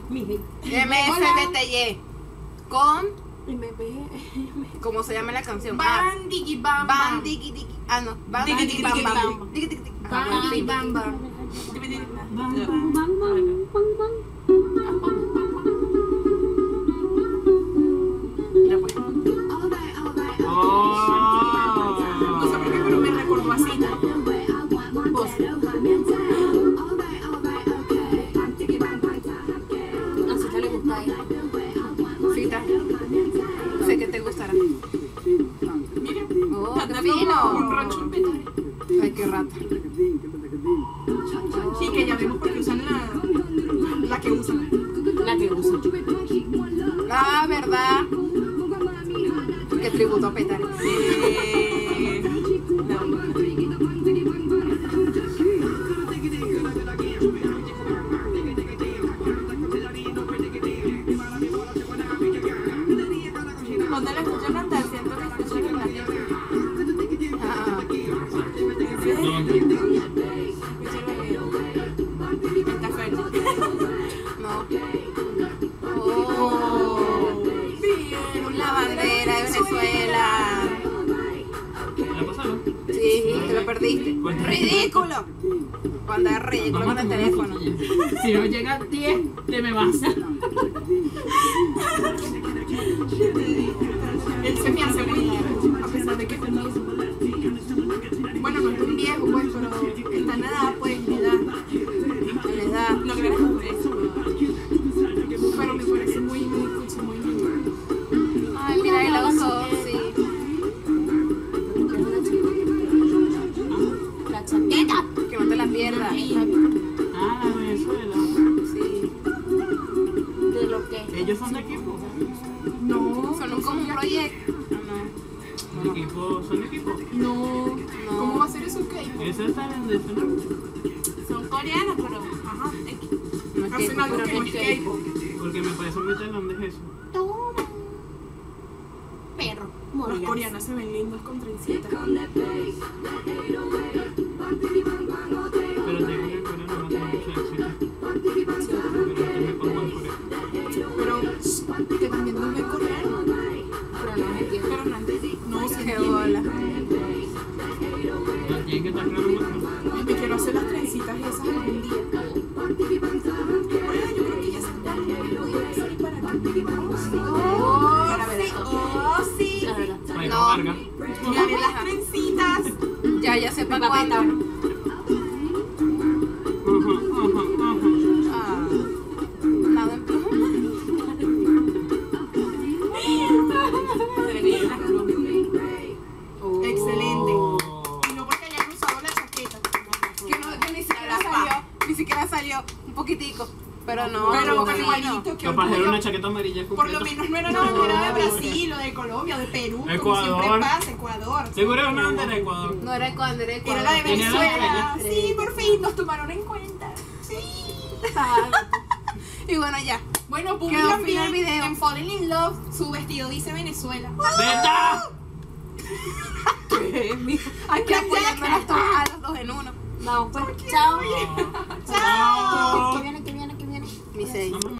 MFBTY. Con. ¿Cómo se llama la canción? Bam, digi, bam, bam. Bam, digi, digi. Ah, no. Bam, Digi, digi, digi, bam, digi, bam. bam. Digi, digi, digi. Bam, digi, bam, bam. Mira, pues. No sé por qué, pero me recordó así. Vos. Así te le gusta a ella. Cita. Sé que te gustará. Mira, Oh, qué cantando fino. con Rancho en Petare. Ay, qué rata. Sí, que ya vemos porque usan la que usan. La que usa. Ah, ¿verdad? Qué tributo a Petare. Cuando la escucho cantar, siento que escucho en la letra. Ah, Está fuerte. no. Oh, la bandera de Venezuela. ¿La pasaron? Sí, te lo perdiste. ¡Ridículo! Cuando es ridículo con el teléfono. Si no llega a 10, te me vas. Él se me hace muy viejo, a pesar de que es viejo. Bueno, no es un viejo, pues, pero está en edad, pues, en edad. En la edad. No creo que es eso. Pero me parece muy, muy cuchi, muy lindo. Ay, mira, y la usó, sí. La chatita. Que no te la pierdas. Ah, la Venezuela. Sí. De lo que. ¿Ellos son de equipo? No, Son como un proyecto. Ah, ¿De equipo? ¿Son de equipo? no. ¿Cómo va a ser eso, K-pop? Eso está en de eso, ¿no? Son coreanos, pero. Ajá. no. No es Hacen que, algo pero que no no es es que. K-pop. Porque me parece muy tailandés eso. Toma. Perro. Los Morirás. coreanos se ven lindos con trencitas. Pero te digo que en Corea no tiene mucho éxito. Pero me pongo en Corea. Pero que también no es coreano. Pero no me entiendo. Pero no entendí. No, se Qué entiende. bola. No tienen que estar claro más. Me quiero hacer las trencitas esas algún día. Oye, yo creo que ya se está. Podría salir para acá. Oh, sí, oh, sí. La verdad. Ahí No. con Vargas. Ya vi las trencitas. Ya sepa Mi papita. cuándo. Ajá. Ah, nada en pluma. Se le viene la pluma. Excelente. Oh. Y no porque hayan usado la chaqueta. Que ni siquiera salió un poquitico. Pero no, Pero no, igualito, que Capaz era orgullo. una chaqueta amarilla Por completa. lo menos no era una bandera de Brasil o de Colombia o de Perú, como Ecuador. siempre pasa, Ecuador. Seguro era una bandera de Ecuador. No era cuando era Era la de Tenía la Venezuela. estrella. Sí, por fin nos tomaron en cuenta. Sí. Y bueno, ya. Bueno, Quedó publican fino el bien video. en Falling in Love, su vestido dice Venezuela. ¡Beta! Aquí apoyando a los dos en uno. Vamos, pues. Chao. Chao. Que viene, que viene, que viene. Mi seis.